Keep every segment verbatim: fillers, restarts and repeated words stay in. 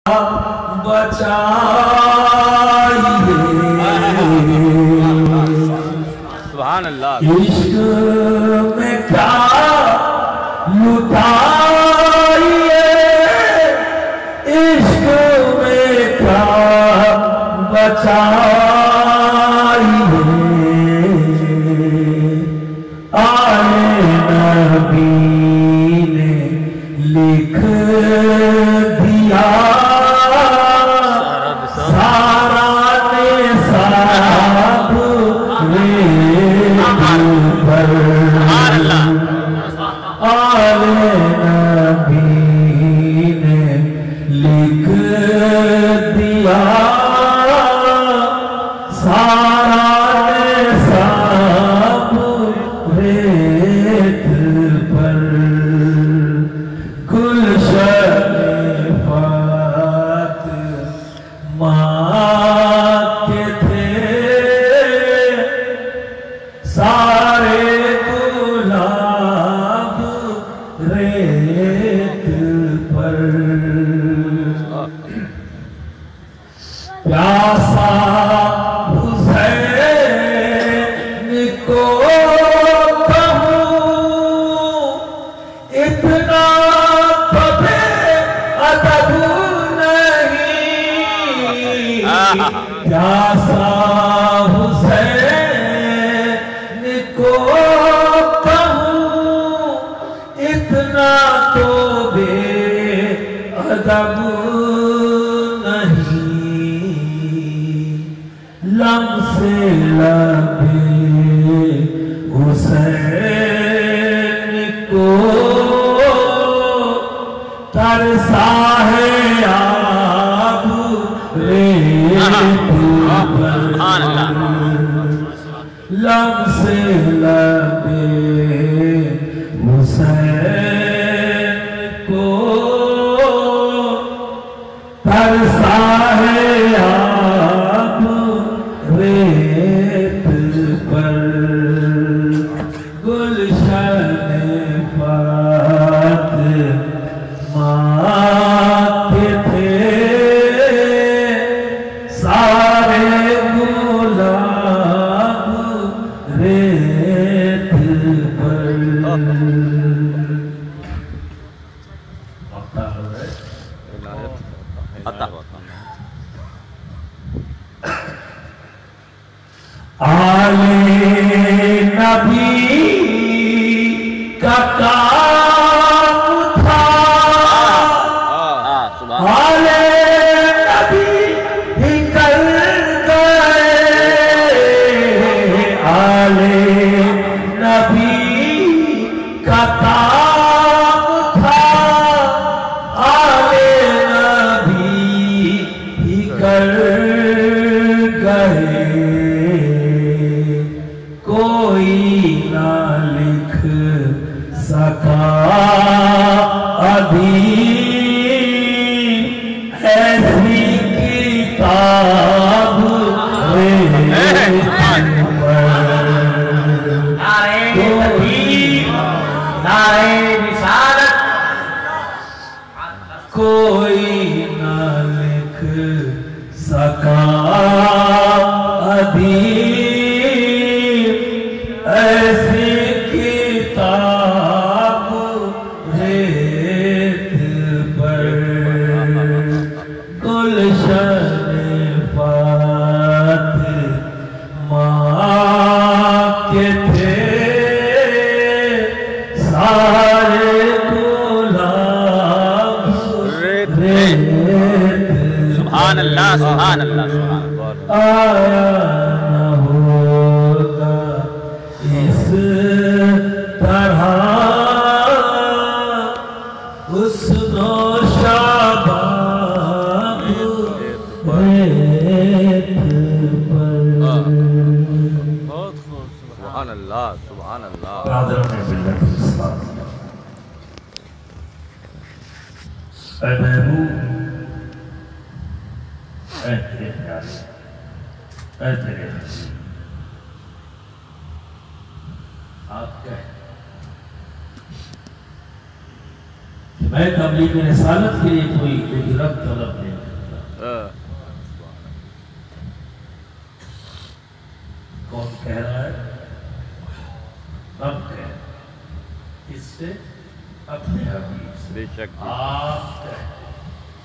سبحان اللہ عشق میں کیا لٹائیے عشق میں کیا بچائیے آئے نبی نے لکھ دیا سارا نے سب پر آل نبی نے لکھ دیا سارا نے سب ریت پر گلشن فاطمہ کے تھے سارے گلاب ریت پر پیاسا حسین کو کہوں اتنا کبھی ادب نہیں پیاسا حسین کو کہوں اتنا تو بے ادب نہیں لم سے لبے حسین کو ترسا ہے آب ریت پر لم سے لبے حسین کو ترسا ہے آب ریت پر گلشن فاطمہ کے تھے سارے گلاب ریت پر آل نبی کا کام تھا آل نبی ہی کر گئے آل نبی کا کام تھا آل نبی ہی کر گئے کوئی نہ لکھ سکا ابھی ایسی کتاب ریت پر کوئی نہ لکھ سکا ابھی ایسی کتاب ریت پر گلشن فاطمہ کے تھے سارے گلاب ریت سبحان اللہ سبحان اللہ سبحان اللہ آیا نہ ہوگا اس طرح حسن و شباب ریت پر سبحان اللہ سبحان اللہ برادروں میں ملت اسلام اے محبوب اے تیرے پیارے اے تیرے حسین آپ کہتے میں تبلیغ رسالت کے لیے کوئی اجرت طلب نہیں کرتا. کون کہہ رہا ہے؟ رب کہہ رہا ہے. اس سے اپنے حبیب سے بے شک آپ کہہ رہے ہیں.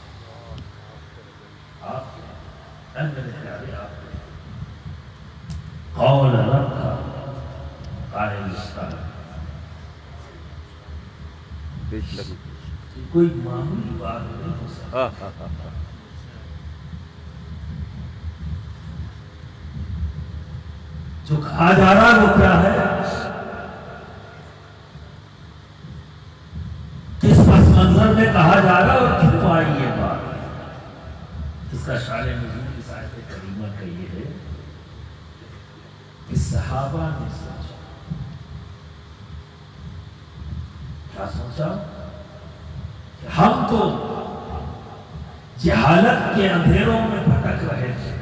آپ کہہ رہے ہیں. میرے پیارے آپ کہہ رہے ہیں. قول رب کا قائل استعار بے شک کوئی معمولی بات نہیں ہو سکتا. جو کہا جا رہا وہ کیا ہے؟ کس پس منظر میں کہا جا رہا اور کیوں آئی یہ بات؟ اس کا شان نزول کی آیت کریمہ کا یہ ہے کہ صحابہ نے سوچا. کیا سوچا؟ ہم تو جہالت کے اندھیروں میں بھٹک رہے تھے.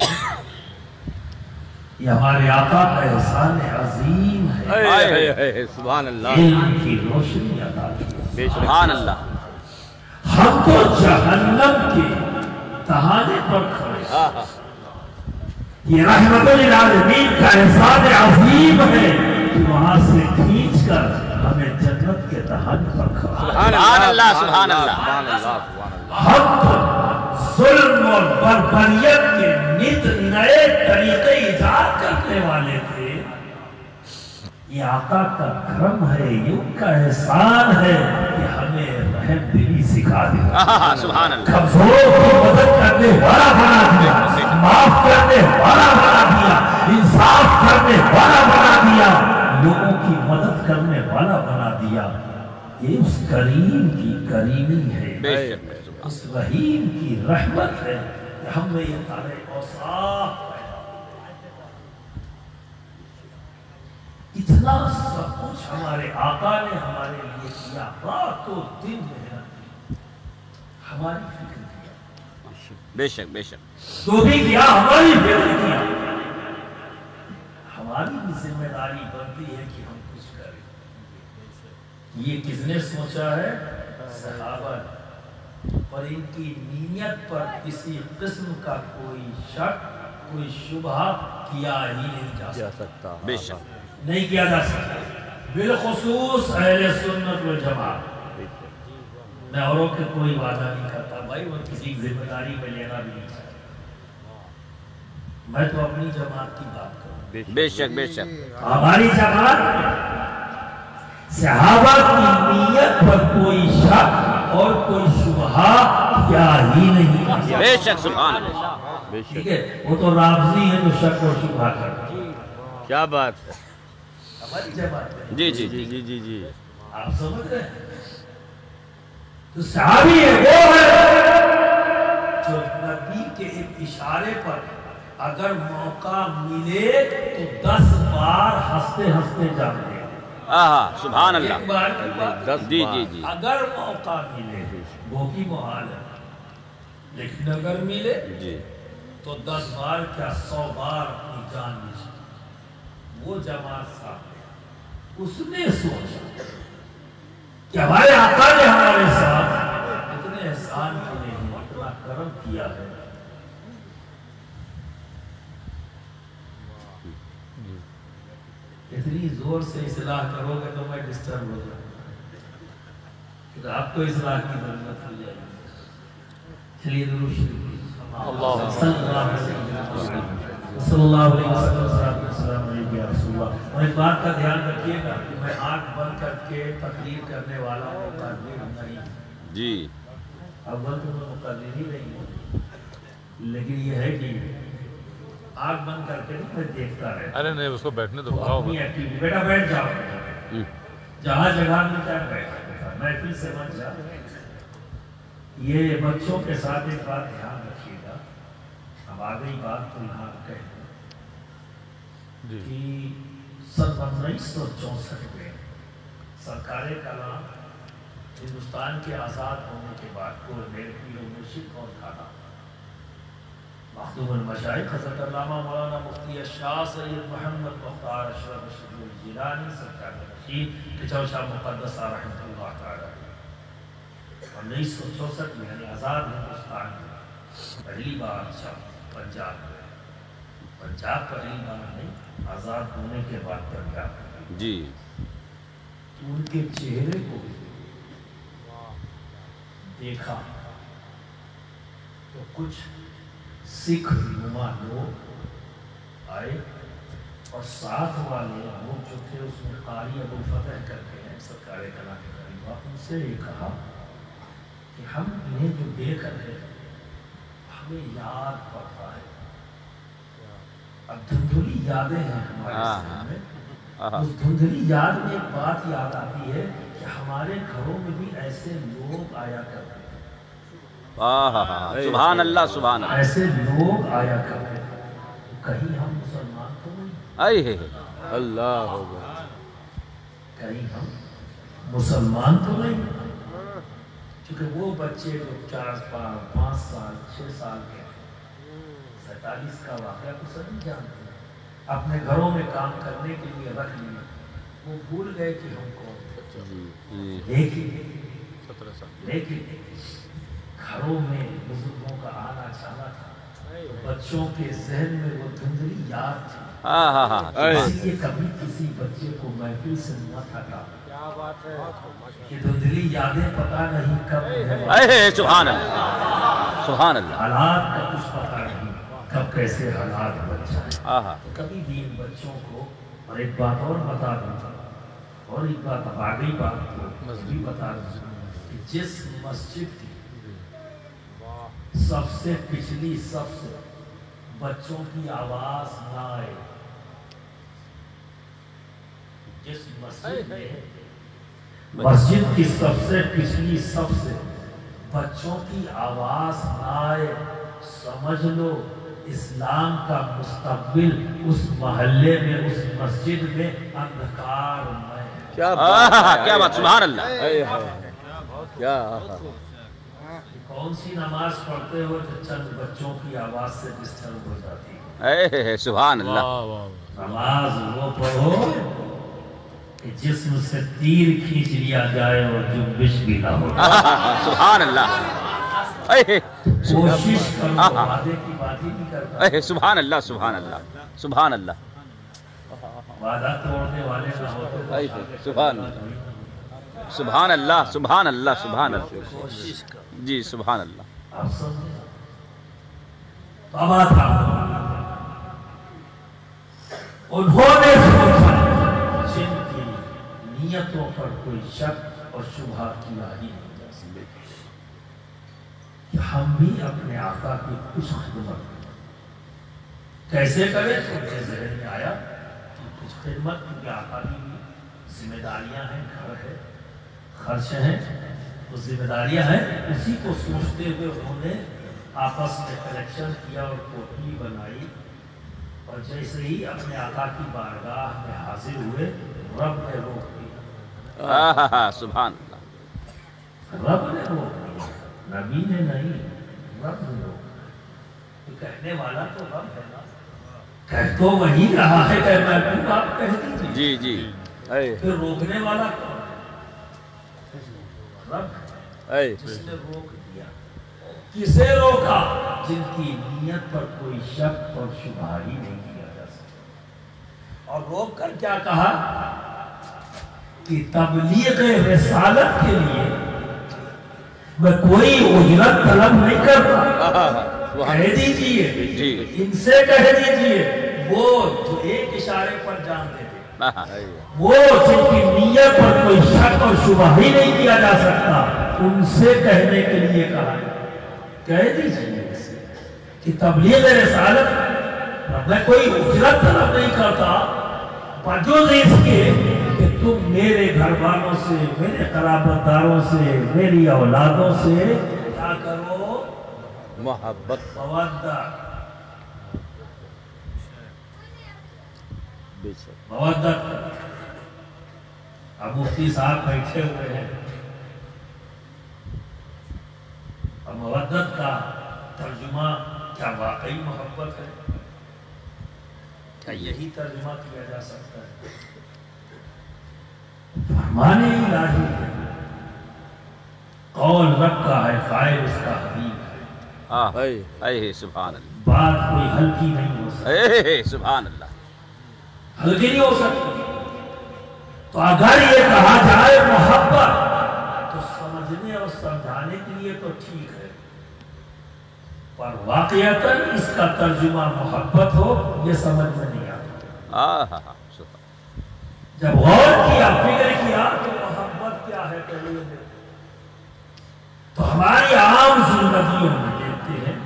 یہ ہمارے آقا کا احسان عظیم ہے. سبحان اللہ. علم کی روشنی عطا کی. سبحان اللہ. ہم تو جہنم کے تہانے پر کھڑے. یہ رحمت للعالمین کا احسان عظیم ہے کہ وہاں سے کھینچ کر ہمیں جنت کے تہانے پر کھڑا. سبحان اللہ. سبحان اللہ. ہم تو ظلم اور بربریت کے نت نئے طریقے ایجاد کرنے والے تھے. یہ آقا کا کرم ہے, یہ کا احسان ہے کہ ہمیں رحم دلی سکھا دیا. سبحان اللہ. کمزوروں کی مدد کرنے والا بنا دیا, معاف کرنے والا بنا دیا, انصاف کرنے والا بنا دیا, لوگوں کی مدد کرنے والا بنا دیا. یہ اس کریم کی کریمی ہے, اس رحیم کی رحمت ہے کہ ہم میں یہ سارے اوصاف. اتنا سب کچھ ہمارے آقا نے ہمارے لیے کیا. رات و دن محنت کی, ہماری فکر کیا. بے شک بے شک. تو بھی کیا, ہماری فکر کیا. ہماری بھی ذمہ داری بنتی ہے کہ ہم کچھ کریں. یہ کس نے سوچا ہے؟ صحابہ نے. اور ان کی نیت پر کسی قسم کا کوئی شک, کوئی شبہ کیا ہی نہیں جا سکتا. بے شک نہیں کیا جا سکتا. بالخصوص اہل سنت والجماعت. میں اوروں کے کوئی وعدہ نہیں کرتا بھائی, وہ کسی ذمہ داری میں لینا بھی نہیں چاہتا. میں تو اپنی جماعت کی بات کروں. بے شک بے شک. ہماری جماعت صحابہ کی نیت پر کوئی شک اور کوئی شبہ کیا ہی نہیں. بے شک. سبحان اللہ. ٹھیک ہے, وہ تو رافضی ہے جو شک اور شبہ کرتا ہے. کیا بات ہے. ہماری جماعت ہے. جی جی جی جی جی جی. آپ سمجھ رہے ہیں؟ تو صحابی ہے وہ ہے جو نبی کے ایک اشارے پر اگر موقع ملے تو دس بار ہنستے ہنستے جاتے ہیں. آہا سبحان اللہ. ایک بار کی بات. جی جی جی. اگر موقع ملے وہ بھی محال ہے, لیکن اگر ملے جی تو دس بار کیا سو بار اپنی جان نشان. وہ جماعت صاحب اس نے سوچا کہ ہمارے آقا نے ہمارے ساتھ اتنے احسان کیے ہیں, اتنا کرم کیا ہے. اتنی زور سے اصلاح کرو گے تو میں ڈسٹرب ہو جاؤں گا. آپ کو اصلاح کی ضرورت ہو جائے گی. چلیے درود شریف. اللہ صلی اللہ علیہ وسلم. صلی اللہ علیہ وسلم. السلام علیکم یا رسول اللہ. اور ایک بات کا دھیان رکھیے گا کہ میں آنکھ بند کر کے تقریر کرنے والا مقرر نہیں. جی اول تو میں مقرر ہی نہیں ہوں, لیکن یہ ہے کہ آنکھ بند کر کے نہیں, میں دیکھتا رہتا. ارے نہیں, اس کو بیٹھنے تو اپنی ایکٹیویٹی. بیٹا بیٹھ جاؤ, جہاں جگہ میں کیا بیٹھا, محفل سے بچ جا. یہ بچوں کے ساتھ ایک بات دھیان رکھیے گا. اب آ گئی بات تو یہاں کہہ کہ سن انیس سو چونسٹھ میں سرکار کلام ہندوستان کے آزاد ہونے کے بعد کو میرے پیر و مرشد کون تھا؟ مخدوم المشائخ حضرت علامہ مولانا مفتی شاہ سید محمد مختار اشرف الشریف جیلانی سرکار رشید کہ چوشا مقدسہ رحمۃ اللہ تعالی. انیس سو چونسٹھ میں یعنی آزاد ہندوستان میں پہلی بار پنجاب میں پنجاب پہلی بار نہیں، آزاد ہونے کے بعد پنجاب جی تو ان کے چہرے کو دیکھا تو کچھ سکھ نما لوگ آئے اور ساتھ والے لوگ جو تھے اس میں قاری ابو فتح کر کے ہیں سرکار کلا کے قریب، ان سے یہ کہا کہ ہم انہیں جو دیکھ رہے ہیں ہمیں یاد پڑتا ہے، اب دھندلی یادیں ہیں ہمارے ذہن میں، اس دھندلی یاد میں ایک بات یاد آتی ہے کہ ہمارے گھروں میں بھی ایسے لوگ آیا کرتے ہیں، سبحان اللہ سبحان اللہ، ایسے لوگ آیا کرتے ہیں، کہیں ہم مسلمان تو نہیں، اللہ کہیں ہم مسلمان تو نہیں، کیونکہ وہ بچے جو چار پانچ سال چھ سال کے سینتالیس کا واقعہ کو سب نہیں جانتے ہیں، اپنے گھروں میں کام کرنے کے لیے رکھ لیے، وہ بھول گئے کہ ہم کون تھے، لیکن لیکن گھروں میں بزرگوں کا آنا جانا تھا، بچوں کے ذہن میں وہ دھندلی یاد تھی، اس لیے کبھی کسی بچے کو محفل سے نہ تھکا، یہ دھندلی یادیں پتہ نہیں کب سبحان اللہ سبحان اللہ، حالات کا کچھ پتہ نہیں کب کیسے حالات بن جائیں، تو کبھی بھی ان بچوں کو، اور ایک بات اور بتا دوں، اور ایک بات اب آگئی بات کو بھی بتا دوں کہ جس مسجد کی سب سے پچھلی سب سے بچوں کی آواز نہ آئے، جس مسجد میں مسجد کی سب سے پچھلی سب سے بچوں کی آواز نہ آئے، سمجھ لو اسلام کا مستقبل اس محلے میں اس مسجد میں اندھکار میں ہے۔ کیا بات سبحان اللہ، کون سی نماز پڑھتے ہو جو چند بچوں کی آواز سے ڈسٹرب ہو جاتی ہے؟ سبحان اللہ، نماز وہ پڑھو کہ جسم سے تیر کھینچ لیا جائے اور جنبش بھی نہ ہو، سبحان اللہ، کوشش کرو وعدے کی بات ہی نہیں کرتا، سبحان اللہ سبحان اللہ سبحان اللہ، وعدہ توڑنے والے نہ ہوتے، سبحان اللہ سبحان اللہ سبحان اللہ سبحان اللہ، جی سبحان اللہ، آپ سمجھے بابا تھا، انہوں نے سوچا جن کی نیتوں پر کوئی شک اور شبہ کیا ہی نہیں جا سکے کہ ہم بھی اپنے آقا کی کچھ خدمت کریں، کیسے کریں؟ تو مجھے ذہن میں آیا کہ کچھ خدمت، کیونکہ آقا کی بھی ذمہ داریاں ہیں، گھر ہے، خرچ ہیں، وہ ذمہ داریاں ہیں، اسی کو سوچتے ہوئے انہوں نے آپس میں کلیکشن کیا اور کوٹھی بنائی، اور جیسے ہی اپنے آقا کی بارگاہ میں حاضر ہوئے رب نے روک دیا، سبحان اللہ، رب نے روک دیا، نبی نے نہیں، رب نے روک دیا، تو کہنے والا تو رب ہے نا، کہہ تو وہی رہا ہے کہ میں بھی بات کہہ دیجیے، جی جی، پھر روکنے والا کون ہے؟ رب ہے جس نے روک دیا، کسے روکا؟ جن کی نیت پر کوئی شک اور شبہ ہی نہیں کیا جا سکتا، اور روک کر کیا کہا کہ تبلیغ رسالت کے لیے میں کوئی اجرت طلب نہیں کرتا، کہہ دیجئے، ان سے کہہ دیجئے، وہ جو ایک اشارے پر جان دیتے، وہ جن کی نیت پر کوئی شک اور شبہ ہی نہیں کیا جا سکتا، ان سے کہنے کے لیے کہا، کہہ دیجئے کہ تبلیغ رسالت میں کوئی اجرت طلب نہیں کرتا، بجوز اس کے کہ تم میرے گھر والوں سے، میرے قرابت داروں سے، میری اولادوں سے کیا کرو؟ محبت، مودت، مودت۔ اب مفتی صاحب بیٹھے ہوئے ہیں، اب مودت کا ترجمہ کیا واقعی محبت ہے؟ کیا یہی ترجمہ کیا جا سکتا ہے؟ فرمان الہی ہے، قول رب کا ہے، قائل اس کا حبیب ہے، آہ اے سبحان اللہ، بات کوئی ہلکی نہیں ہو سکتی، اے سبحان اللہ، ہلکی نہیں ہو سکتی۔ تو اگر یہ کہا جائے محبت تو سمجھنے اور سمجھانے کے لیے تو ٹھیک ہے، پر واقعتاً اس کا ترجمہ محبت ہو یہ سمجھ میں نہیں آتا۔ آہ جب غور کیا، فکر کیا تو محبت کیا ہے پہلے یہ دیکھو۔ تو ہماری عام زندگیوں میں دیکھتے ہیں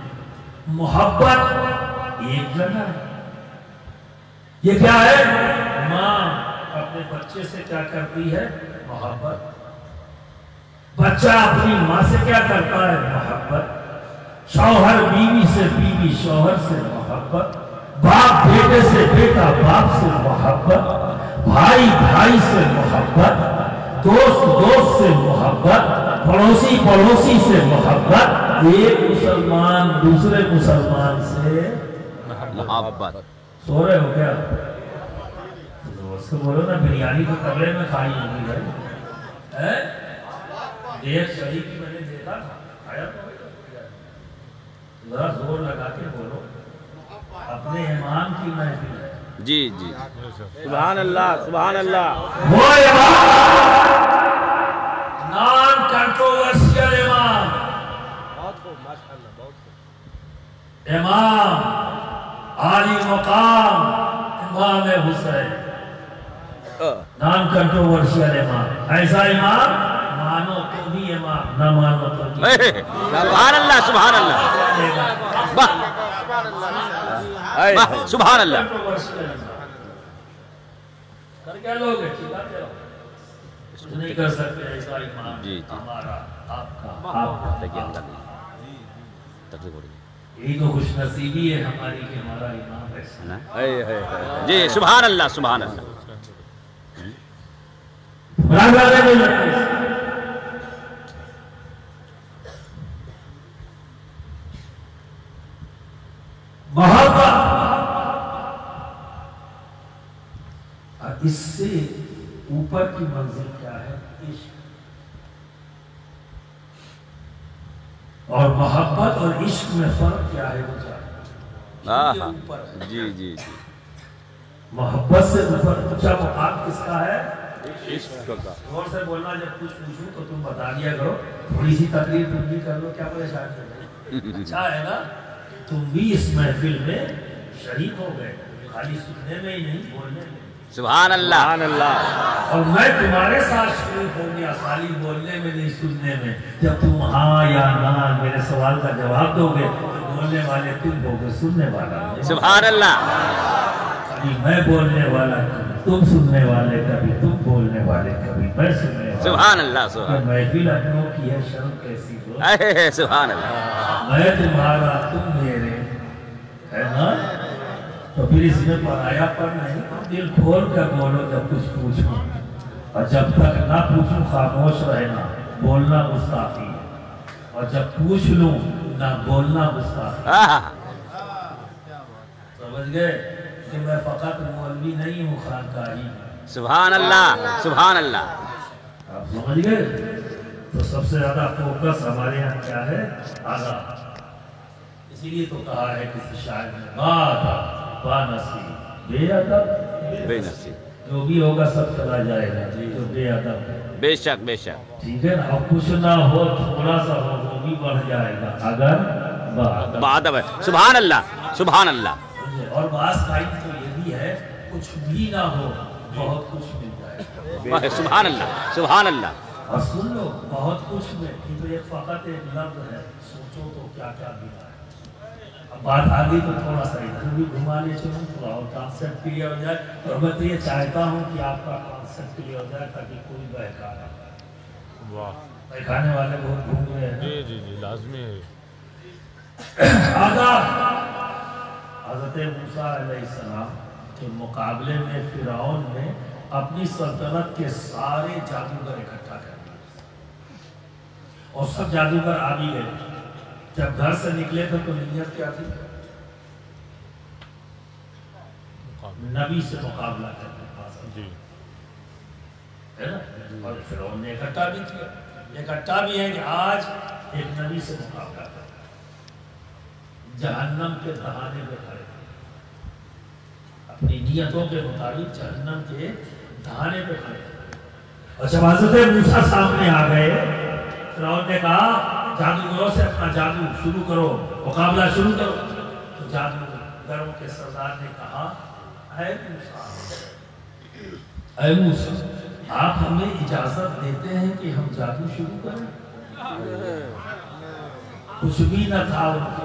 محبت ایک جگہ ہے، یہ کیا ہے؟ ماں اپنے بچے سے کیا کرتی ہے؟ محبت۔ بچہ اپنی ماں سے کیا کرتا ہے؟ محبت۔ شوہر بیوی سے، بیوی شوہر سے محبت، باپ بیٹے سے، بیٹا باپ سے محبت، بھائی بھائی سے محبت، دوست دوست سے محبت، پڑوسی پڑوسی سے محبت، ایک مسلمان دوسرے مسلمان سے محبت۔ سو رہے ہو کیا؟ اس کو بولو نا بریانی تو کمرے میں کھائی ہوگی بھائی، ایک شہی کی میں نے دیکھا تھا، کھایا تو ذرا زور لگا کے بولو، اپنے امام کی محفل ہے، جی جی سبحان اللہ سبحان اللہ، وہ امام نان کنٹروورشل امام، امام عالی مقام امام حسین، نان کنٹروورشل امام، ایسا امام مانو تو بھی امام، نہ مانو تو بھی سبحان اللہ سبحان اللہ، سبحان اللہ، کر کیا لوگ ہیں؟ چلاتے رہو، کچھ نہیں کر سکتے ایسا امام جی جی ہمارا آپ کا آپ کا، تکلیف ہو رہی یہی تو خوش نصیبی ہے ہماری کہ ہمارا امام ایسا ہے جی سبحان اللہ سبحان اللہ، محبت، اس سے اوپر کی منزل کیا ہے؟ عشق۔ اور محبت اور عشق میں فرق کیا ہے وہ جانتے ہیں؟ جی جی جی، محبت سے اوپر اونچا مقام کس کا ہے؟ عشق کا۔ غور سے بولنا، جب کچھ پوچھوں تو تم بتا دیا کرو، تھوڑی سی تقریر تم بھی کر لو، کیا پریشان ہے؟ اچھا ہے نا، تم بھی اس محفل میں شریک ہو گئے، خالی سننے میں ہی نہیں، بولنے میں۔ سبحان اللہ سبحان اللہ، اور میں تمہارے ساتھ شریک ہو گیا، خالی بولنے میں نہیں سننے میں۔ جب تم ہاں یا نہ میرے سوال کا جواب دو گے تو بولنے والے تم ہو گے، سننے والا میں۔ سبحان اللہ، کبھی میں بولنے والا، تم سننے والے، کبھی تم بولنے والے، کبھی میں سننے والا۔ سبحان اللہ سبحان محفل اپنوں کی ہے، شرم کیسی ہو؟ اللہ، سبحان اللہ، میں تمہارا تم میرے، ہے نا؟ تو پھر اس میں پرایا پر نہیں، دل کھول کر بولو جب کچھ پوچھوں، اور جب تک نہ پوچھوں خاموش رہنا، بولنا گستاخی ہے، اور جب پوچھ لوں نہ بولنا گستاخی ہے۔ سمجھ گئے کہ میں فقط مولوی نہیں ہوں، خانقاہی ہوں۔ سبحان اللہ سبحان اللہ، آپ سمجھ گئے؟ تو سب سے زیادہ فوکس ہمارے یہاں کیا ہے؟ آداب۔ اسی لیے تو کہا ہے کسی شاعر نے، با با نصیب بے ادب بے نصیب، جو بھی ہوگا سب چلا جائے گا، جو بے ادب ہے، بے شک بے شک، ٹھیک ہے نا؟ اور کچھ نہ ہو، تھوڑا سا ہو، وہ بھی بڑھ جائے گا اگر با ادب۔ بادب ہے، سبحان اللہ سبحان اللہ، اور بعض ٹائم تو یہ بھی ہے، کچھ بھی نہ ہو بہت کچھ مل جائے گا۔ سبحان اللہ سبحان اللہ، اور سن لو بہت کچھ میں، یہ تو ایک فقط ایک لفظ ہے، سوچو تو کیا کیا ملا ہے۔ اب بات آگئی تو تھوڑا سا ادھر بھی گھما لے چلوں، تھوڑا اور کانسیپٹ کلیئر ہو جائے، اور میں تو یہ چاہتا ہوں کہ آپ کا کانسیپٹ کلیئر ہو جائے تاکہ کوئی بہکا نہ پائے۔ واہ، بہکانے والے بہت گھوم رہے ہیں۔ جی جی جی لازمی ہے۔ آداب، حضرت موسیٰ علیہ السلام کے مقابلے میں فرعون نے اپنی سلطنت کے سارے جادوگر اکٹھا کر دیا، اور سب جادوگر آ بھی گئے۔ جب گھر سے نکلے تھے تو نیت کیا تھی؟ نبی سے مقابلہ کرنے کا، جی ہے نا؟ اور فرعون نے اکٹھا بھی کیا، یہ گھٹا بھی ہے کہ آج ایک نبی سے مقابلہ کر جہنم کے دہانے پہ کھڑے اپنی نیتوں کے مطابق جہنم کے دہانے پہ کھڑے. اور جب حضرت موسیٰ سامنے آ گئے فرعون نے کہا جادوگروں سے اپنا جادو شروع کرو، مقابلہ شروع کرو. تو جادوگروں کے سردار نے کہا اے موسیٰ اے موسیٰ آپ ہمیں اجازت دیتے ہیں کہ ہم جادو شروع کریں؟ کچھ بھی نہ تھا ان کے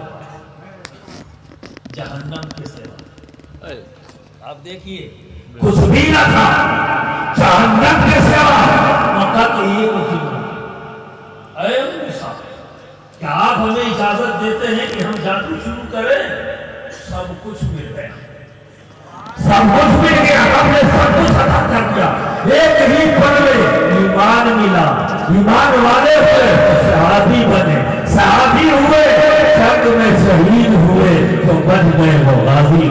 جہنم کے سوا. آپ دیکھیے کچھ بھی نہ تھا جہنم کے سوا، فقط ایک جملہ اے موسیٰ کیا آپ ہمیں اجازت دیتے ہیں کہ ہم جادو شروع کریں؟ سب کچھ مل گیا، سب کچھ مل گیا، ہم نے سب کچھ عطا کر دیا. ایک ہی پل میں ایمان ملا، ایمان والے ہوئے صحابی بنے، صحابی ہوئے جنگ میں شہید ہوئے تو بن گئے وہ غازی.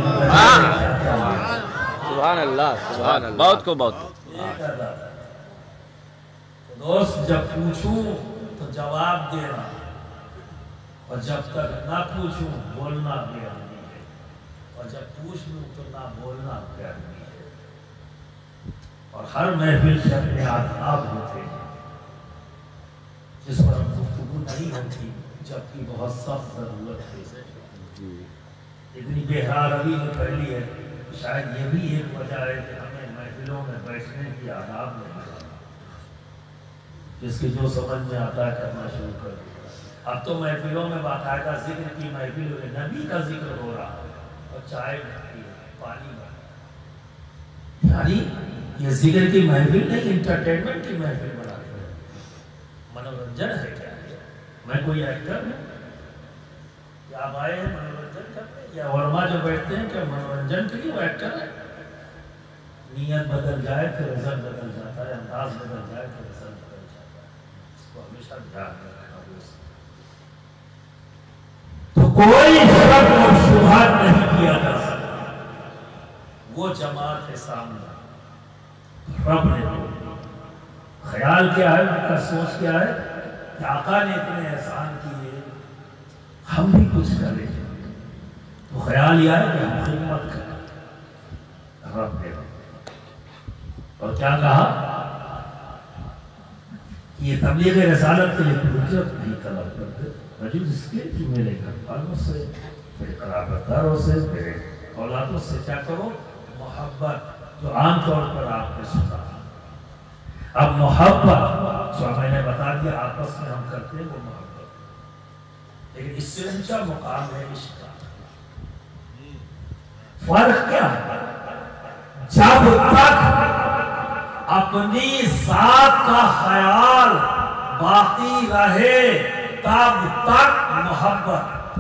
سبحان اللہ سبحان اللہ. بہت کو بہت. دوست جب پوچھوں تو جواب دینا، اور جب تک نہ پوچھوں بولنا بھی آدمی ہے، اور جب پوچھ لوں تو نہ بولنا بھی آدمی ہے. اور ہر محفل سے اپنے آداب ہوتے ہیں جس پر ہم گفتگو نہیں ہوتی جبکہ بہت سخت ضرورت ہے. اتنی بہرا روی جو پہلی ہے شاید یہ بھی ایک وجہ ہے کہ ہمیں محفلوں میں بیٹھنے کی آداب نہیں ہے، جس کی جو سمجھ میں آتا ہے کرنا شروع کر دیا. اب تو محفلوں میں باقاعدہ ذکر کی محفل ہوئے، نبی کا ذکر ہو رہا ہے اور چائے بنتی ہے، پانی بنتی ہے. یعنی یہ ذکر کی محفل نہیں، انٹرٹینمنٹ کی محفل بناتے ہیں. منورنجن ہے کیا ہے؟ میں کوئی ایکٹر ہوں کیا آپ آئے ہیں منورنجن کرنے؟ یا علماء جو بیٹھتے ہیں کیا منورنجن کے لیے وہ ایکٹر ہے؟ نیت بدل جائے پھر رزلٹ بدل جاتا ہے، انداز بدل جائے پھر رزلٹ بدل جاتا ہے. اس کو ہمیشہ دھیان میں رکھنا. تو کوئی شک اور شبہات نہیں کیا جا سکتا. وہ جماعت ہے سامنے، رب نے خیال کیا ہے، ان کا سوچ کیا ہے کہ آقا نے اتنے احسان کیے ہم بھی کچھ کریں. تو خیال یہ ہے کہ ہم خدمت کریں. رب نے اور کیا کہا کہ یہ تبلیغ رسالت کے لیے اجرت نہیں طلب کرتے، رجل اس کے کہ میرے گھر والوں سے، میرے قرابت داروں سے، میرے اولادوں سے کیا کرو؟ محبت. جو عام طور پر آپ نے سنا. اب محبت جو میں نے بتا دیا آپس میں ہم کرتے ہیں وہ محبت، لیکن اس سے اونچا مقام ہے عشق کا. فرق کیا ہے؟ جب تک اپنی ذات کا خیال باقی رہے تب تک محبت.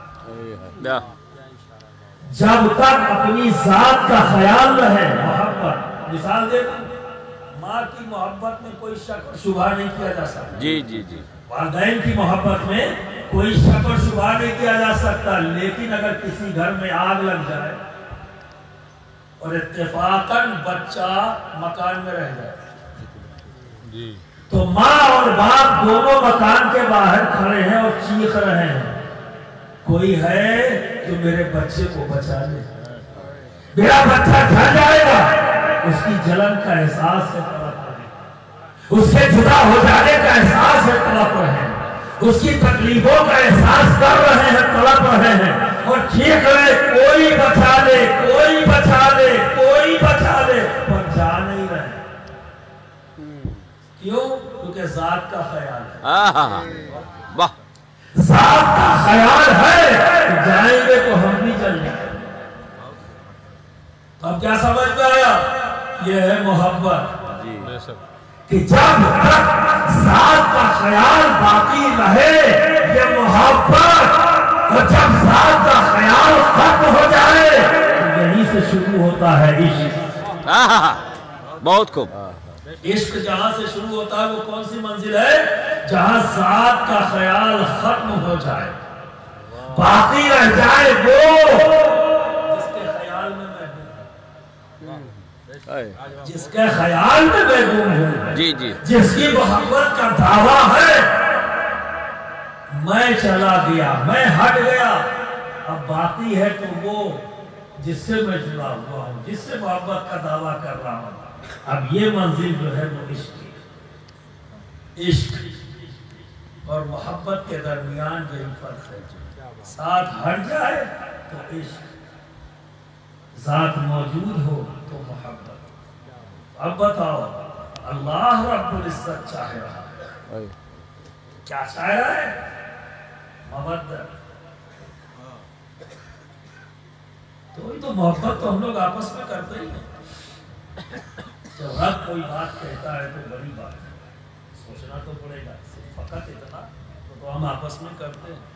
جب تک اپنی ذات کا خیال رہے محبت. مثال دے ماں کی محبت میں کوئی شک اور شبہ نہیں کیا جا سکتا. جی جی جی. والدین کی محبت میں کوئی شک اور شبہ نہیں کیا جا سکتا. لیکن اگر کسی گھر میں آگ لگ جائے اور اتفاقاً بچہ مکان میں رہ جائے جی تو ماں اور باپ دونوں مکان کے باہر کھڑے ہیں اور چیخ رہے ہیں کوئی ہے جو میرے بچے کو بچا لے، میرا بچہ جل جائے گا. اس کی جلن کا احساس ہے، تڑپ رہے، اس کے جدا ہو جانے کا احساس ہے، تڑپ رہے ہیں، اس کی تکلیفوں کا احساس کر رہے ہیں، تڑپ رہے ہیں اور چیخ رہے کوئی بچا لے، کوئی بچا لے، کوئی بچا لے، پر جا نہیں رہے. کیوں؟ کیونکہ ذات کا خیال ہے. واہ. ذات کا خیال ہے کہ جائیں گے تو ہم بھی چل جائیں. اب کیا سمجھ میں آیا؟ یہ ہے محبت کہ جب تک ذات کا خیال باقی رہے یہ محبت، اور جب ذات کا خیال ختم ہو جائے تو یہیں سے شروع ہوتا ہے عشق. بہت خوب. عشق جہاں سے شروع ہوتا ہے وہ کون سی منزل ہے؟ جہاں ذات کا خیال ختم ہو جائے، باقی رہ جائے وہ جس کے خیال میں میں ہوں. جس کے خیال میں میں گم ہوں، جی جی جس کی محبت کا دعویٰ ہے، میں چلا گیا، میں ہٹ گیا، اب باقی ہے تو وہ جس سے میں جڑا ہوا ہوں، جس سے محبت کا دعویٰ کر رہا ہوں۔ اب یہ منزل جو ہے وہ عشق کی، عشق اور محبت کے درمیان جو فرق ہے، ساتھ ہٹ جائے تو عشق، ذات موجود ہو تو محبت۔ اب بتاؤ، اللہ رب العزت چاہ رہا ہے، کیا چاہ رہا ہے؟ مودت۔ تو یہ تو محبت تو ہم لوگ آپس میں کرتے ہی ہیں۔ جب رب کوئی بات کہتا ہے تو بڑی بات ہے، سوچنا تو پڑے گا، صرف فقط اتنا تو ہم آپس میں کرتے ہیں۔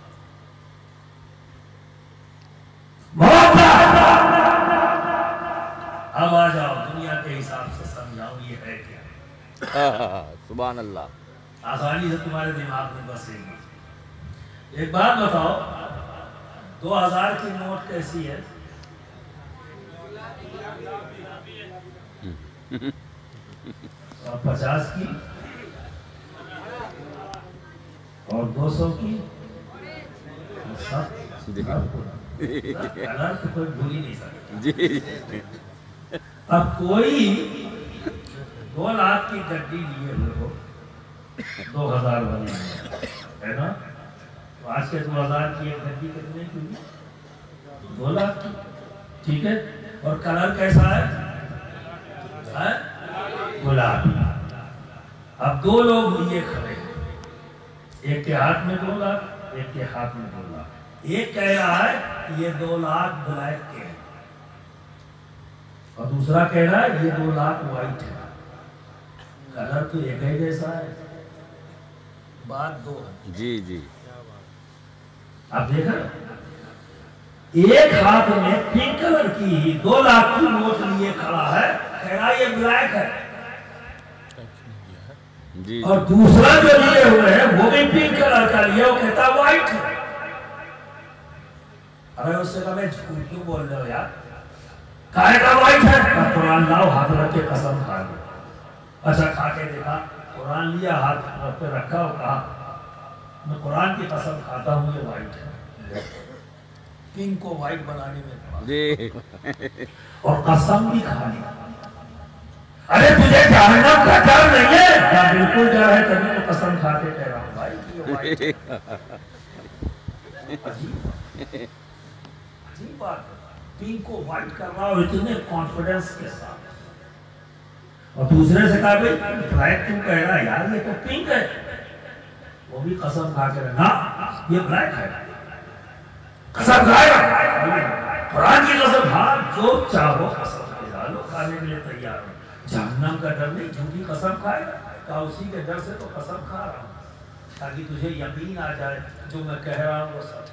اب آ جاؤ، دنیا کے حساب سے سمجھاؤ یہ ہے کیا۔ سبحان اللہ، آسانی سے تمہارے دماغ میں بسے گی۔ ایک بات بتاؤ، دو ہزار کی نوٹ کیسی ہے؟ اور پچاس کی اور دو سو کی سب کلر تو کوئی بھول ہی نہیں سکتا۔ جی اب کوئی دو لاکھ کی گڈی لیے ہوئے ہو، دو ہزار والی ہے نا، تو آج کے دو ہزار کی ایک گڈی کتنے کی ہوئی؟ دو لاکھ کی، ٹھیک ہے۔ اور کلر کیسا ہے؟ گلابی۔ اب دو لوگ لیے کھڑے ہیں، ایک کے ہاتھ میں دو لاکھ، ایک کے ہاتھ میں دو لاکھ۔ ایک کہہ رہا ہے یہ دو لاکھ بلیک کے ہیں، اور دوسرا کہہ رہا ہے یہ دو لاکھ وائٹ ہے۔ کلر تو ایک ہی جیسا ہے، بات دو ہے۔ جی جی آپ دیکھا، ایک ہاتھ میں پنک کلر کی دو لاکھ کی نوٹ لیے کھڑا ہے، کہہ رہا یہ بلیک ہے، جی اور دوسرا جو لیے ہوئے ہیں وہ بھی پنک کلر کا لیا، وہ کہتا وائٹ ہے۔ ارے اس سے کہا میں جھوٹ کیوں بول رہے ہو یار، کہے گا وائٹ ہے، قرآن لاؤ ہاتھ رکھ کے قسم کھا دو۔ اچھا کھا کے دیکھا، قرآن لیا ہاتھ پہ رکھا اور کہا میں قرآن کی قسم کھاتا ہوں یہ وائٹ ہے، پنک کو وائٹ بنانے میں جی اور قسم بھی کھا لی۔ ارے تجھے جہنم کا ڈر نہیں ہے؟ کیا بالکل ڈر ہے، تبھی تو قسم کھا کے کہہ رہا ہوں بھائی کہ یہ وائٹ ہے۔ عجیب عجیب بات ہے، پنک کو وائٹ کر رہا اور اتنے کانفیڈنس کے ساتھ، اور دوسرے سے کہا بھائی بلیک کیوں کہہ رہا ہے یار، یہ تو پنک ہے، وہ بھی قسم کھا کے رہا نا یہ بلیک ہے، قسم کھائے گا قرآن کی قسم، ہاں جو چاہو قسم کھا لو، کھانے کے لیے تیار ہو، جہنم کا ڈر نہیں، جھوٹی قسم کھائے گا، کہا اسی کے ڈر سے تو قسم کھا رہا ہوں تاکہ تجھے یقین آ جائے جو میں کہہ رہا ہوں وہ سچ۔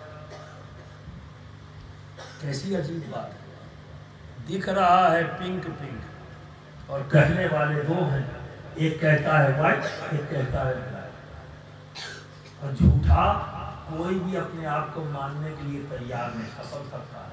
کیسی عجیب بات ہے، دکھ رہا ہے پنک پنک اور کہنے والے دو ہیں، ایک کہتا ہے وائٹ، ایک کہتا ہے بلیک، اور جھوٹا کوئی بھی اپنے آپ کو ماننے کے لیے تیار نہیں، قسم کرتا ہے۔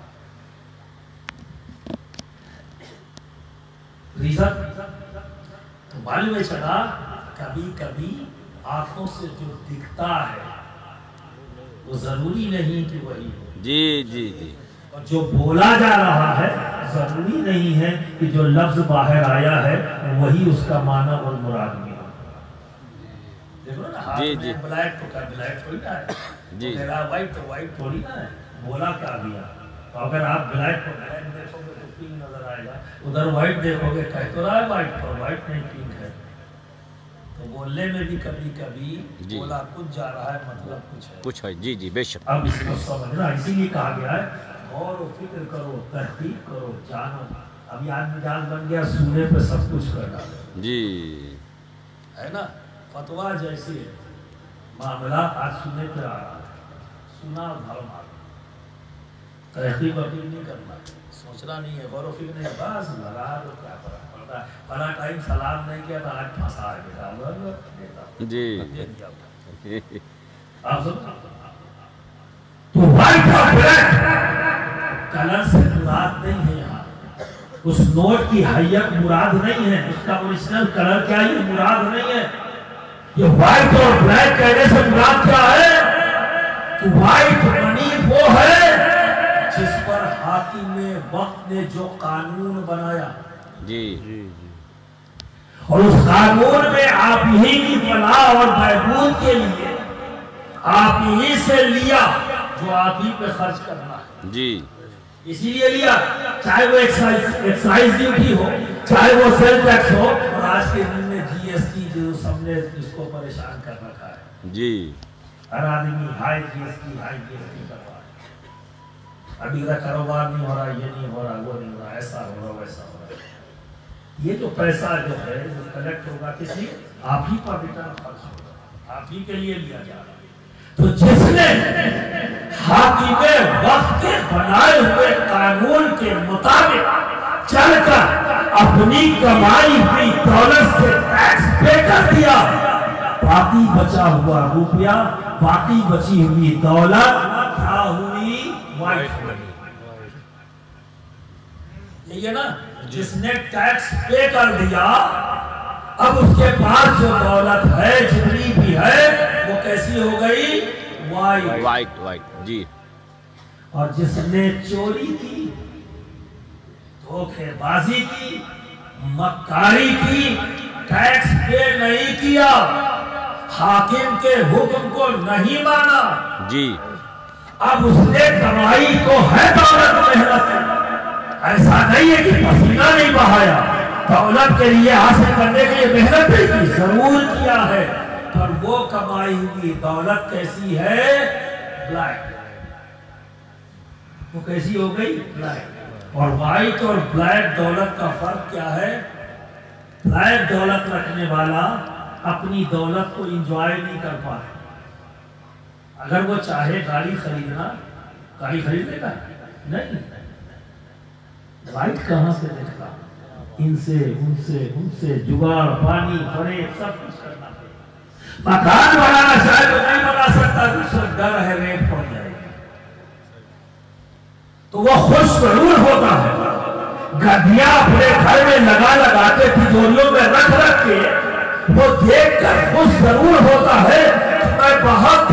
ریزن تو معلوم میں چلا، کبھی کبھی آنکھوں سے جو دکھتا ہے وہ ضروری نہیں کہ وہی ہو، جی جی جی اور جو بولا جا رہا ہے ضروری نہیں ہے کہ جو لفظ باہر آیا ہے وہی اس کا معنی اور مراد بھی ہو۔ دیکھو نا ہاتھ میں بلیک تو کیا بلیک تھوڑی نہ ہے، جی کہہ رہا وائٹ تو وائٹ تھوڑی نہ ہے، بولا کیا دیا۔ تو اگر آپ بلیک کو بلیک دیکھو گے تو پنک نظر آئے گا، ادھر وائٹ دیکھو گے کہہ تو رہا ہے وائٹ پر وائٹ نہیں پنک ہے۔ تو بولنے میں بھی کبھی کبھی بولا کچھ جا رہا ہے مطلب کچھ ہے کچھ ہے، جی جی بے شک۔ اب اس کو سمجھنا، اسی لیے کہا گیا ہے غور و فکر کرو، تحقیق کرو، جانو۔ اب یہ آدمی جان بن گیا سونے پہ سب کچھ کر ڈالے، جی ہے نا، فتوا جیسی ہے، معاملات آج سونے پہ آ رہا ہے، سنا اور بھر مار، تحقیق وقیق نہیں کرنا، سوچنا نہیں ہے، غور و فکر نہیں، بس لگا تو کیا فرق پڑتا ہے، بنا ٹائم سلام نہیں کیا تو آج پھنسا گیا جی آپ سن تو وائٹ اور بلیک کلر سے مراد نہیں ہے یہاں، اس نوٹ کی حیت مراد نہیں ہے، اس کا اوریجنل کلر کیا یہ مراد نہیں ہے. یہ وائٹ اور بلیک کہنے سے مراد کیا ہے کہ وائٹ منی وہ ہے جس پر حاکم وقت نے جو قانون بنایا جی اور اس قانون میں آپ ہی کی فلاح اور بہبود کے لیے آپ ہی سے لیا جو آپ ہی پہ خرچ کرنا ہے. جی اسی لیے لیا، چاہے وہ ایکسائز ڈیوٹی ہو، چاہے وہ سیل ٹیکس ہو، اور آج کے دن میں جی ایس ٹی جو سب نے اس کو پریشان کر رکھا ہے. جی ہر آدمی high G S T high G S T کر رہا ہے. ابھی کا کاروبار نہیں ہو رہا، یہ نہیں ہو رہا، وہ نہیں ہو رہا، ایسا ہو رہا ویسا ہو رہا. یہ جو پیسہ جو ہے جو کلیکٹ ہوگا کسی آپ ہی پر ریٹرن خرچ ہوگا، آپ ہی کے لیے لیا جا رہا ہے. تو جس نے حاکم وقت کے بنائے ہوئے قانون کے مطابق چل کر اپنی کمائی ہوئی دولت سے ٹیکس پے کر دیا، باقی بچا ہوا روپیہ، باقی بچی ہوئی دولت کیا ہوئی؟ White money. یہ نا جس نے ٹیکس پے کر دیا اب اس کے پاس جو دولت ہے جتنی بھی ہے وہ کیسی ہو گئی؟ وائٹ وائٹ وائٹ جی. اور جس نے چوری کی، دھوکے بازی کی، مکاری کی، ٹیکس پے نہیں کیا، حاکم کے حکم کو نہیں مانا، جی اب اس نے کمائی کو ہے دولت محنت سے، ایسا نہیں ہے کہ پسینہ نہیں بہایا، دولت کے لیے حاصل کرنے کے لیے محنت نہیں کی، ضرور کیا ہے، پر وہ کمائی ہوئی دولت کیسی ہے؟ بلیک. وہ کیسی ہو گئی؟ بلیک. اور وائٹ اور بلیک دولت کا فرق کیا ہے؟ بلیک دولت رکھنے والا اپنی دولت کو انجوائے نہیں کر پائے. اگر وہ چاہے گاڑی خریدنا، گاڑی خرید لے گا؟ نہیں. وائٹ کہاں سے دیکھتا؟ ان سے ان سے ان سے جگاڑ، پانی، فریب، سب کچھ کرنا ہے. مکان بنانا چاہے تو نہیں بنا سکتا، دوسرا ڈر ہے ریٹ پڑ جائے گا. تو وہ خوش ضرور ہوتا ہے. گدیاں اپنے گھر میں لگا لگاتے تجوریوں میں رکھ رکھ کے وہ دیکھ کر خوش ضرور ہوتا ہے کہ میں بہت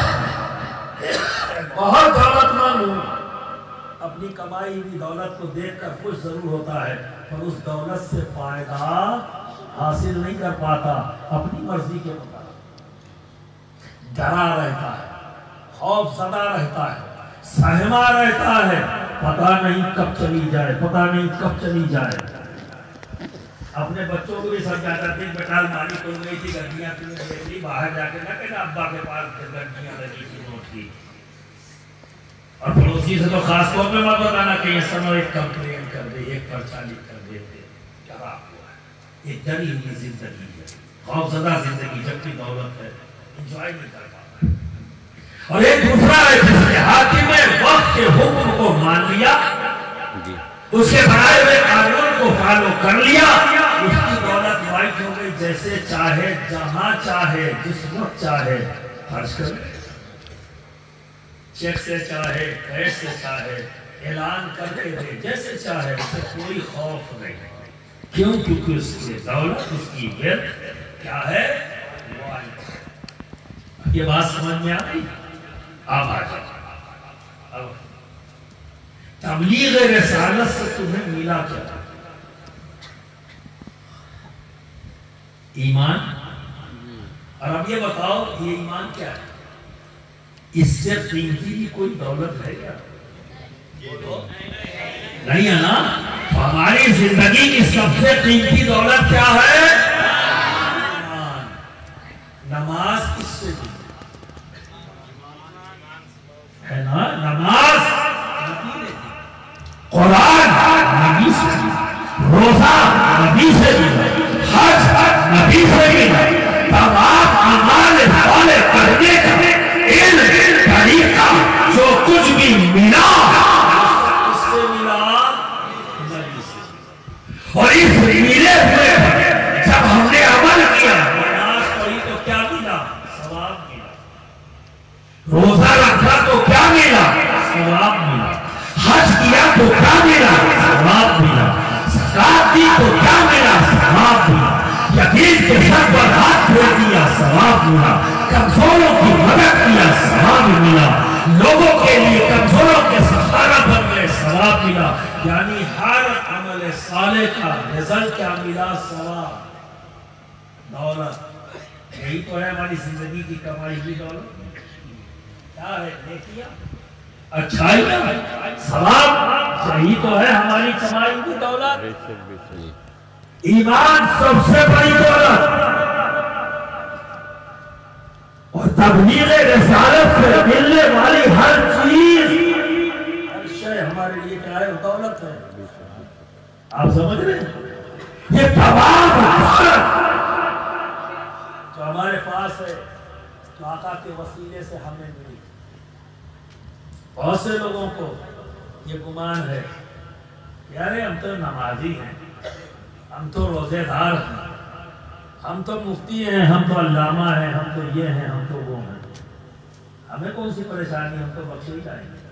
بہت دولت مند ہوں. اپنی کمائی ہوئی دولت کو دیکھ کر خوش ضرور ہوتا ہے، پر اس دولت سے فائدہ حاصل نہیں کر پاتا. اپنی مرضی کے مطابق ڈرا رہتا ہے، خوف زدہ رہتا ہے، سہما رہتا ہے، پتہ نہیں کب چلی جائے، پتہ نہیں کب چلی جائے. اپنے بچوں کو بھی سمجھاتا تھا، بیٹا الماری کھل گئی تھی، گڈیاں تمہیں دیکھ لی، باہر جا کے نہ کہنا ابا کے پاس گڈیاں لگی تھی نوٹ کی. اور پڑوسی سے تو خاص طور پہ مت بتانا کہ یہ سنو ایک کمپلین کر دے، ایک پرچہ لکھ کر دیتے. ڈرا ہوا ہے، ایک ڈری ہوئی زندگی ہے، خوف زدہ زندگی. جبکہ دولت ہے انجوائے نہیں کر پاتا. اور ایک دوسرا ہے جس نے حاکم وقت کے حکم کو مان لیا، اس کے بنائے ہوئے قانون کو فالو کر لیا، اس کی دولت وائٹ ہو گئی. جیسے چاہے، جہاں چاہے، جس وقت چاہے خرچ کر، چیک سے چاہے، کیش سے چاہے، اعلان کر کے دے، جیسے چاہے، اس سے کوئی خوف نہیں. کیوں؟ کیونکہ اس کی دولت، اس کی ویلتھ کیا ہے؟ وائٹ. یہ بات سمجھ میں آ گئی؟ اب آ جائے. تبلیغ رسالت سے تمہیں ملا کیا؟ ایمان. اور اب یہ بتاؤ یہ ایمان کیا ہے؟ اس سے قیمتی بھی کوئی دولت ہے کیا؟ نہیں ہے نا. ہماری زندگی کی سب سے قیمتی دولت کیا ہے؟ ایمان. نماز کس سے دی ہے نا؟ نماز نبی نے دی، قرآن نبی سے دی، روزہ نبی سے دی، حج نبی سے دی. تمام اعمال صالح کرنے کا علم، طریقہ، جو کچھ بھی ملا اس سے ملا نبی سے. اور اس ملے ہوئے جب ہم نے عمل کیا، نماز پڑھی تو کیا ملا؟ ثواب ملا. روزہ رکھا تو کیا ملا؟ ثواب ملا. حج کیا تو کیا ملا؟ ثواب ملا. زکات دی تو کیا ملا؟ ثواب ملا۔ یتیم کے سر پر ہاتھ پھیر دیا، ثواب ملا۔ کمزوروں کی مدد کیا، ثواب ملا۔ لوگوں کے لیے کمزوروں کے سہارا بن گئے، ثواب ملا۔ یعنی ہر عمل صالح کا رزلٹ کیا ملا؟ ثواب، دولت۔ یہی تو ہے ہماری زندگی کی کمائی ہوئی دولت، کیا ہے؟ نیکیاں، اچھائی، ثواب، یہی تو ہے ہماری کمائی ہوئی دولت۔ ایمان سب سے بڑی دولت، اور تبلیغ رسالت سے ملنے والی ہر چیز، ہر شے ہمارے لیے کیا ہے؟ دولت ہے۔ آپ سمجھ رہے ہیں؟ یہ تمام دولت جو ہمارے پاس ہے، جو آقا کے وسیلے سے ہمیں ملی۔ بہت سے لوگوں کو یہ گمان ہے یار ہم تو نمازی ہیں، ہم تو روزے دار ہیں، ہم تو مفتی ہیں، ہم تو علامہ ہیں، ہم تو یہ ہیں، ہم تو وہ ہیں، ہمیں کون سی پریشانی، ہم تو بخشے ہی جائیں گے۔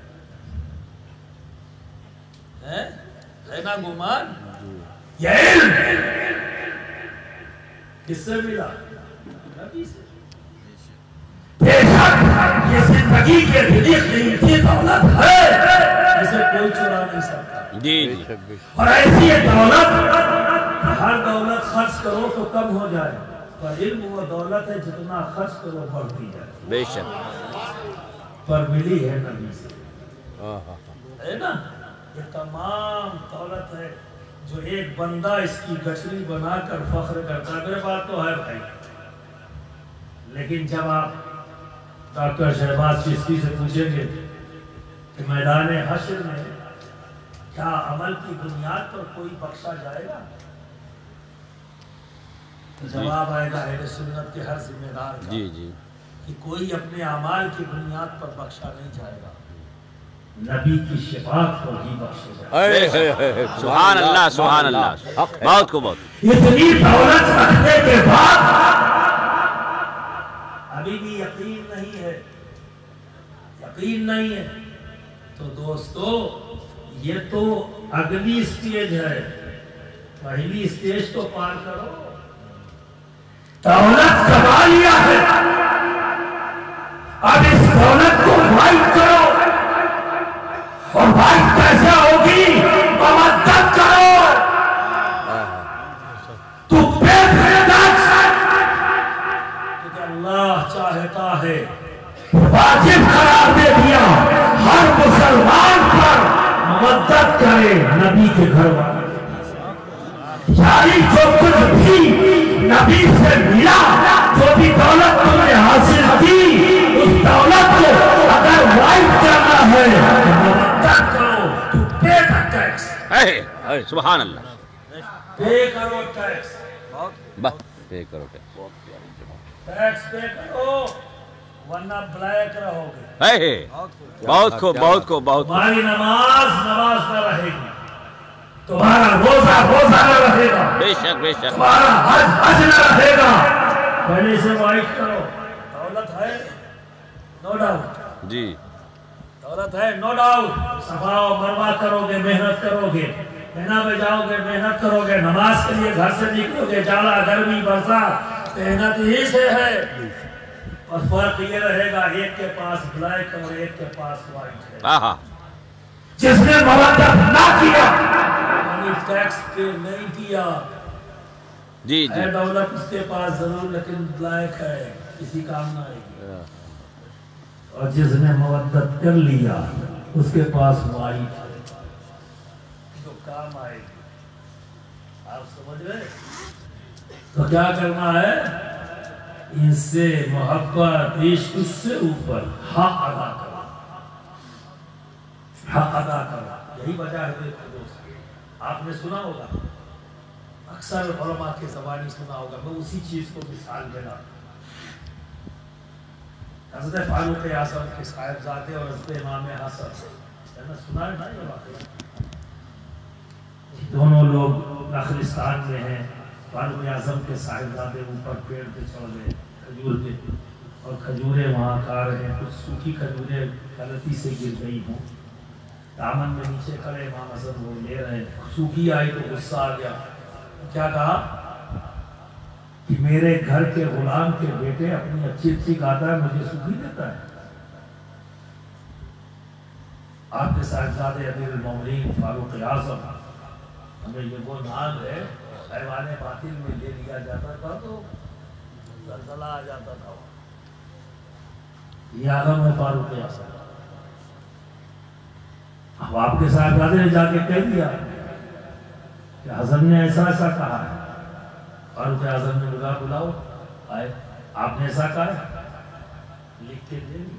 ہے نا گمان؟ یہ علم کس سے ملا؟ نبی سے۔ بے شک یہ زندگی کے لیے قیمتی دولت ہے جسے کوئی چرا نہیں سکتا۔ جی جی اور ایسی دولت، ہر دولت خرچ کرو تو کم ہو جائے، پر علم وہ دولت ہے جتنا خرچ کرو بڑھتی جائے۔ بے شک، پر ملی ہے نبی سے، ہے نا؟ یہ تمام دولت ہے جو ایک بندہ اس کی گٹھری بنا کر فخر کرتا ہے۔ میرے بات تو ہے بھائی، لیکن جب آپ ڈاکٹر شہباز چشتی سے پوچھیں گے کہ میدان حشر میں کیا عمل کی بنیاد پر کوئی بخشا جائے گا، جواب آئے گا اہل سنت کے ہر ذمہ دار کا جی جی کہ کوئی اپنے اعمال کی بنیاد پر بخشا نہیں جائے گا، نبی کی شفاعت پر ہی بخشا جائے گا۔ سبحان اللہ سبحان اللہ، بہت کو بہت۔ اتنی دولت رکھنے کے بعد ابھی بھی یقین نہیں ہے، یقین نہیں ہے تو دوستو یہ تو اگلی سٹیج ہے، پہلی سٹیج تو پار کرو۔ دولت کما لیا ہے، اب اس دولت کو وائٹ کرو، اور وائٹ کیسے ہوگی؟ ممدد کرو، تو بے فرداک کیونکہ اللہ چاہتا ہے، واجب قرار دے دیا ہر مسلمان پر مدد کرے نبی کے گھر والے، یعنی جو کچھ بھی نبی سے ملا، جو بھی دولت تم نے حاصل کی، اس دولت کو اگر وائٹ کرنا ہے تو مدد کرو، تو پے کر ٹیکس، سبحان اللہ، پے کرو ٹیکس، بس پے کرو ٹیکس، ٹیکس پے کرو ورنہ بلیک رہو گے۔ بہت کو بہت کو بہت کو۔ تمہاری نماز نماز نہ رہے گی، تمہارا روزہ روزہ نہ رہے گا، بے شک بے شک، تمہارا حج حج نہ رہے گا۔ پہلے سے وائٹ کرو، دولت ہے نو ڈاؤٹ، جی دولت ہے نو ڈاؤٹ، صفا و مروہ کرو گے، محنت کرو گے، مینا میں جاؤ گے، محنت کرو گے، نماز کے لیے گھر سے نکلو گے، جاڑا گرمی برسات محنت ہی سے ہے، اور فرق یہ رہے گا ایک کے پاس بلیک اور ایک کے پاس وائٹ ہے۔ آہا، جس نے مدد نہ کیا، یعنی ٹیکس پے نہیں کیا، جی جی ہے دولت اس کے پاس ضرور لیکن بلیک ہے، کسی کام نہ آئے گی، اور جس نے مدد کر لیا اس کے پاس وائٹ ہے تو کام آئے گی۔ آپ سمجھ رہے؟ تو کیا کرنا ہے؟ ان سے محبت، عشق، اس سے اوپر حق ادا کرو، حق ادا کرو، یہی وجہ ہے دیکھو دوست، آپ نے سنا ہوگا، اکثر علماء کے زبانی سنا ہوگا، میں اسی چیز کو مثال دینا، حضرت فاروق اعظم کے صاحبزادے اور حضرت امام حسن، سنا ہے نا یہ واقعہ؟ دونوں لوگ نخلستان میں ہیں، فاروق اعظم کے صاحبزادے اوپر پیڑ پہ چڑھ گئے کھجور کے، اور کھجوریں وہاں کھا رہے ہیں، کچھ سوکھی کھجوریں غلطی سے گر گئی ہوں، दामन में नीचे खड़े इमाम हसन वो ले रहे हैं, सूखी आई तो गुस्सा आ गया, क्या कहा कि मेरे घर के गुलाम के बेटे अपनी अच्छी अच्छी गाता है, मुझे सूखी देता है। आपके साहबजादे अमीरुल मोमिनीन फारूक आज़म, हमें ये वो नाम है, हैवान बातिल में ले लिया जाता था तो ज़लज़ला आ जाता था। ये आलम है फारूक आज़म। अब आपके साहबजादे ने जाके कह दिया कि हसन ने ऐसा ऐसा कहा है। फारूक आज़म ने बुला बुलाओ आए, आपने ऐसा कहा है, लिख के दे दी।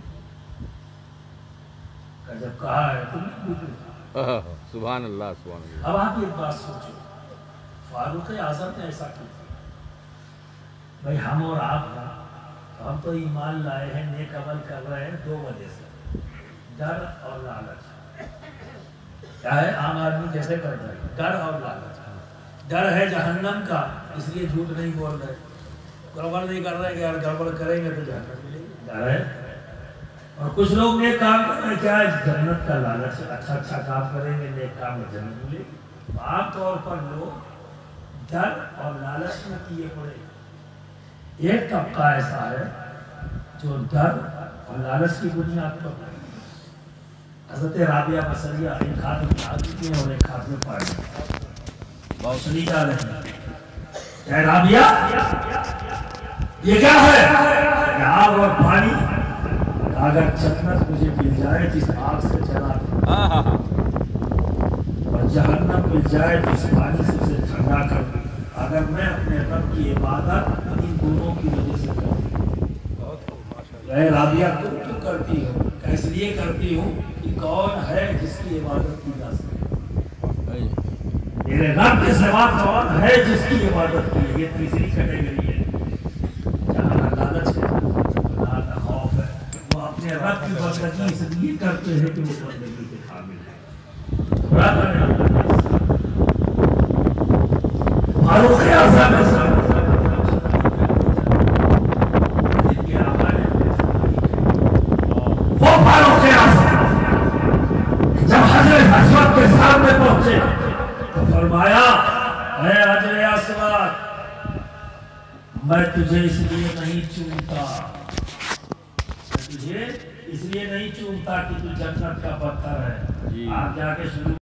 जब कहा है तो लिख दीजिए। सुभान अल्लाह सुभान अल्लाह। अब आप एक बात सोचो, फारूक आज़म ने ऐसा किया, भाई हम और आप हैं, तो हम तो ईमान लाए हैं, नेक अमल कर रहे हैं दो वजह से, डर और लालच। क्या है आम आदमी कैसे करता है, डर और लालच। डर है जहन्नम का, इसलिए झूठ नहीं बोल रहे, गड़बड़ नहीं कर रहे कि यार गड़बड़ करेंगे तो जहन्नम मिलेगी, डर है। और कुछ लोग नेक काम कर रहे हैं, क्या है जन्नत का लालच, अच्छा अच्छा काम करेंगे नेक काम में जन्नत मिलेगी। आमतौर पर लोग डर और लालच में किए पड़े। एक तबका ऐसा है जो डर और लालच की बुनियाद पर हज़रत राबिया बसरिया एक हाथ में आती है और एक हाथ में पानी बाउसली जा रहे हैं। क्या राबिया ये क्या है, आग और पानी, अगर जन्नत मुझे मिल जाए जिस आग से जला और जहन्नम मिल जाए जिस पानी से उसे ठंडा कर, अगर मैं अपने रब की इबादत इन दोनों की वजह से करूं, राबिया तुम क्यों करती हो, इसलिए करती हूँ कि कौन है जिसकी इबादत की जा सके, मेरे रब के सिवा कौन है जिसकी इबादत की। ये तीसरी कैटेगरी है जहाँ लालच है, ना खौफ है, वो अपने रब की बंदगी इसलिए करते हैं कि वो बंदगी के काबिल है। फारूक आज़म जब हज़रत अस्वद के सामने पहुंचे तो फरमाया, है हज़रत अस्वद, मैं तुझे इसलिए नहीं चूमता, मैं तुझे इसलिए नहीं चूमता कि तू जन्नत का पत्थर है। आप जाके शुरू